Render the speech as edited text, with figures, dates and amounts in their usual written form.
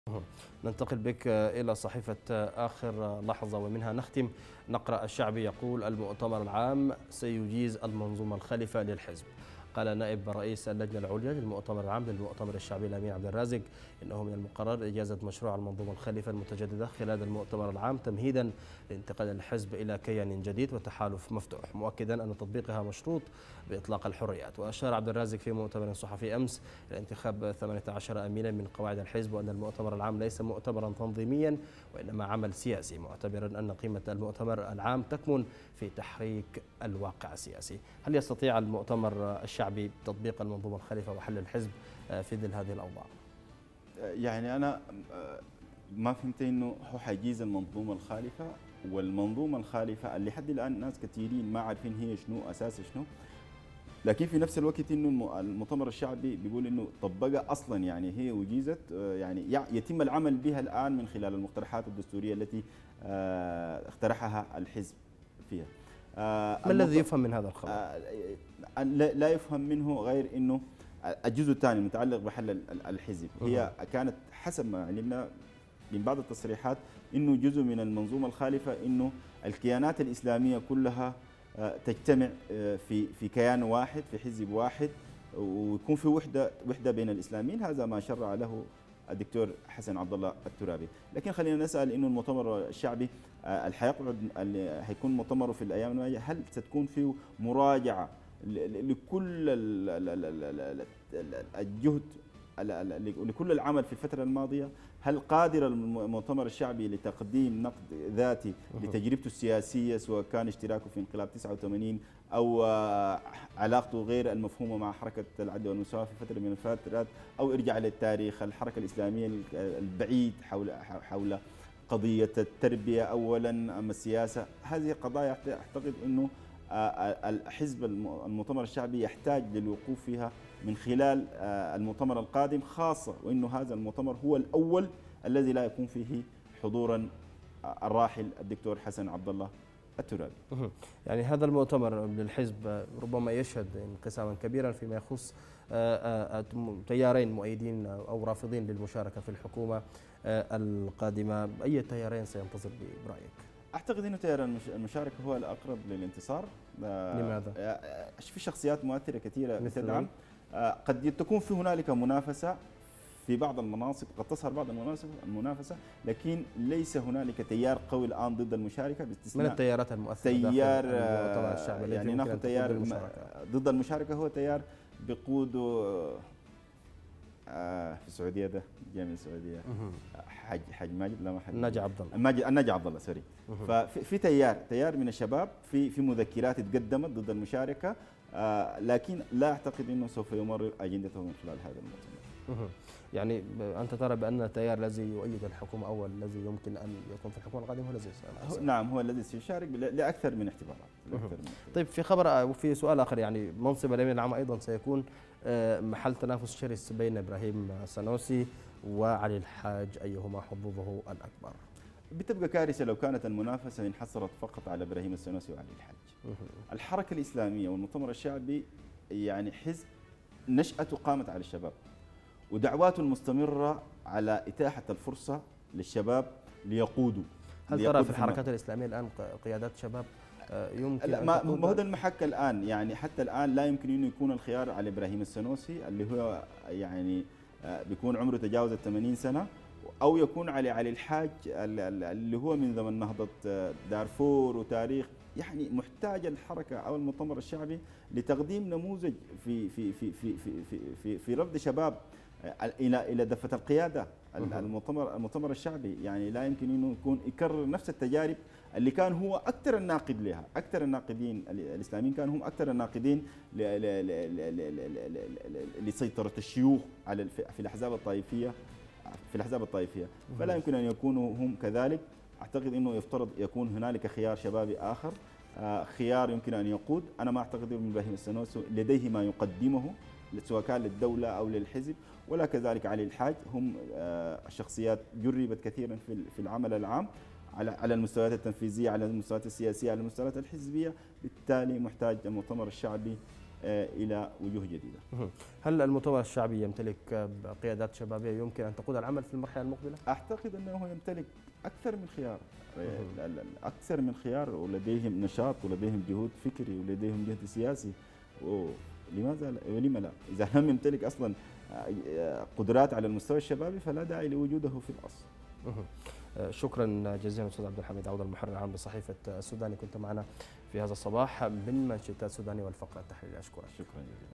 مهم. ننتقل بك إلى صحيفة آخر لحظة ومنها نختم. نقرأ الشعبي يقول: المؤتمر العام سيجيز المنظومة الخالفة للحزب. قال نائب رئيس اللجنة العليا للمؤتمر العام للمؤتمر الشعبي الأمين عبد الرازق إنه من المقرر إجازة مشروع المنظومة الخالفة المتجددة خلال المؤتمر العام تمهيدا لانتقال الحزب إلى كيان جديد وتحالف مفتوح، مؤكدا أن تطبيقها مشروط بإطلاق الحريات. وأشار عبد الرازق في مؤتمر صحفي أمس إلى انتخاب 18 أمينا من قواعد الحزب، وأن المؤتمر العام ليس مؤتمرا تنظيميا وإنما عمل سياسي، معتبرا أن قيمة المؤتمر العام تكمن في تحريك الواقع السياسي. هل يستطيع المؤتمر الشعبي تطبيق المنظومة الخالفة وحل الحزب في ظل هذه الأوضاع؟ يعني أنا ما فهمت إنه هو حيجيز المنظومة الخالفة، والمنظومة الخالفة اللي حد الآن ناس كثيرين ما عارفين هي شنو أساس شنو، لكن في نفس الوقت إنه المؤتمر الشعبي بيقول إنه طبقها أصلا، يعني هي وجيزت، يعني يتم العمل بها الآن من خلال المقترحات الدستورية التي اقترحها الحزب فيها. ما الذي يفهم من هذا الخبر؟ لا يفهم منه غير إنه الجزء الثاني المتعلق بحل الحزب هي كانت حسب ما علمنا من بعض التصريحات انه جزء من المنظومه الخالفه انه الكيانات الاسلاميه كلها تجتمع في كيان واحد، في حزب واحد، ويكون في وحده بين الاسلاميين. هذا ما شرع له الدكتور حسن عبد الله الترابي. لكن خلينا نسال انه المؤتمر الشعبي اللي حيكون مؤتمره في الايام الماضيه، هل ستكون فيه مراجعه لكل الجهد لكل العمل في الفترة الماضية؟ هل قادر المؤتمر الشعبي لتقديم نقد ذاتي لتجربته السياسية، سواء كان اشتراكه في انقلاب 89 أو علاقته غير المفهومة مع حركة العدل والمساواة في فترة من الفترات، أو ارجع للتاريخ الحركة الإسلامية البعيد حول قضية التربية أولا أما السياسة؟ هذه قضايا أعتقد أنه الحزب المؤتمر الشعبي يحتاج للوقوف فيها من خلال المؤتمر القادم، خاصة وأنه هذا المؤتمر هو الأول الذي لا يكون فيه حضورا الراحل الدكتور حسن عبد الله الترابي. يعني هذا المؤتمر للحزب ربما يشهد انقساما كبيرا فيما يخص تيارين مؤيدين أو رافضين للمشاركة في الحكومة القادمة. أي تيارين سينتصر برأيك؟ أعتقد أن تيار المشاركة هو الأقرب للانتصار. لماذا؟ في شخصيات مؤثرة كثيرة مثل قد تكون في هنالك منافسة في بعض المناصب، قد تظهر بعض المنافسة، لكن ليس هنالك تيار قوي الآن ضد المشاركة باستثناء من التيارات المؤثرة تيار المؤتمر الشعبي. يعني ناخذ تيار ضد المشاركة، هو تيار بقوده في السعودية، ده جاي من السعودية، حاج ماجد، لا ما حاج الناجي عبد الله، الناجي عبد الله سوري. ففي تيار من الشباب في مذكرات تقدمت ضد المشاركة، لكن لا اعتقد انه سوف يمرر اجندته من خلال هذا المؤتمر. يعني انت ترى بان التيار الذي يؤيد الحكومه او الذي يمكن ان يكون في الحكومه القادمه هو الذي نعم، هو الذي سيشارك لاكثر من احتمالات. طيب، في خبر وفي سؤال اخر، يعني منصب الامين العام ايضا سيكون محل تنافس شرس بين ابراهيم السنوسي وعلي الحاج، ايهما حظوظه الاكبر؟ بتبقى كارثه لو كانت المنافسه انحصرت فقط على ابراهيم السنوسي وعلي الحاج. الحركه الاسلاميه والمؤتمر الشعبي يعني حزب نشأته قامت على الشباب، ودعواته المستمره على اتاحه الفرصه للشباب ليقودوا. هل ترى في الحركات الاسلاميه الان قيادات شباب يمكن لا، ما هو ده المحك الان، يعني حتى الان لا يمكن انه يكون الخيار على ابراهيم السنوسي اللي هو يعني بيكون عمره تجاوز 80 سنه، او يكون علي الحاج اللي هو من زمن نهضه دارفور وتاريخ. يعني محتاج الحركه او المؤتمر الشعبي لتقديم نموذج في رفض شباب الى دفه القياده. المؤتمر الشعبي يعني لا يمكن انه يكرر نفس التجارب اللي كان هو اكثر الناقد لها، اكثر الناقدين الاسلاميين كانوا هم اكثر الناقدين لسيطره الشيوخ على في الاحزاب الطائفيه، فلا يمكن ان يكونوا هم كذلك. اعتقد انه يفترض يكون هنالك خيار شبابي اخر، خيار يمكن ان يقود. انا ما اعتقد ان ابراهيم السنوسي لديه ما يقدمه سواء كان للدوله او للحزب، ولا كذلك علي الحاج. هم شخصيات جربت كثيرا في العمل العام على المستويات التنفيذيه، على المستويات السياسيه، على المستويات الحزبيه. بالتالي محتاج المؤتمر الشعبي إلى وجوه جديدة. هل المؤتمر الشعبي يمتلك قيادات شبابية يمكن أن تقود العمل في المرحلة المقبلة؟ أعتقد أنه يمتلك أكثر من خيار، أكثر من خيار، ولديهم نشاط ولديهم جهود فكري ولديهم جهد سياسي، ولماذا ولم لا؟ إذا لم يمتلك أصلا قدرات على المستوى الشبابي فلا داعي لوجوده في الأصل. شكرا جزيلا أستاذ عبد الحميد عوض، المحرر العام بصحيفة السوداني، كنت معنا في هذا الصباح من مانشيتات السوداني والفقرة التحليلية. أشكرك. شكرا جزيلا.